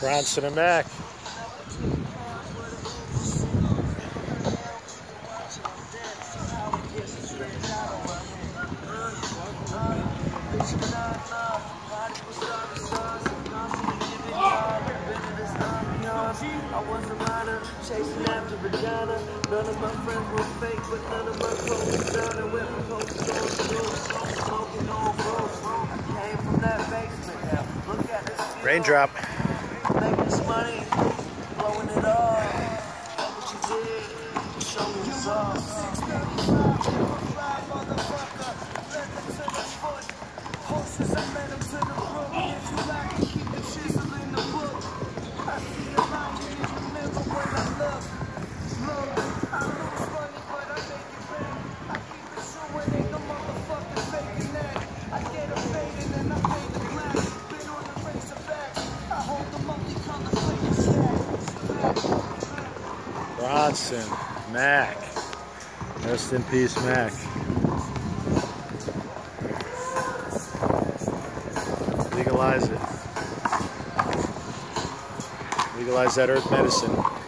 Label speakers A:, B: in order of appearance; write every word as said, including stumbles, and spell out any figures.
A: Bronson and Mac.
B: I was a rider, chasing after vagina. None of my friends were fake, but none of my clothes were down. And went from coast to coast to coast, smoking on roads. I came from that basement now. Look at this view.
A: Raindrop.
B: Making this money, blowing it all. Look what you did, show me the sauce. Horses, I led them to the brook. If you like it, keep the chisel in the book. I see a line in the middle when I look. Look, I lose money, but I make it back. I keep it true when ain't no motherfucker faking that. I get a faded and I fade the glass. Been on the razor back. I hold the multi-color flavor stack.
A: Bronson, Mac. Rest in peace, Mac. Legalize it. Legalize that earth medicine.